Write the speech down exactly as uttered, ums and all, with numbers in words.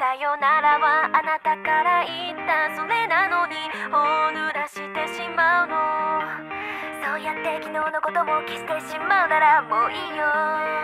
さよならはあなたから言ったそれなのにを濡らしてしまうの。そうやって昨日のことも消してしまうならもういいよ。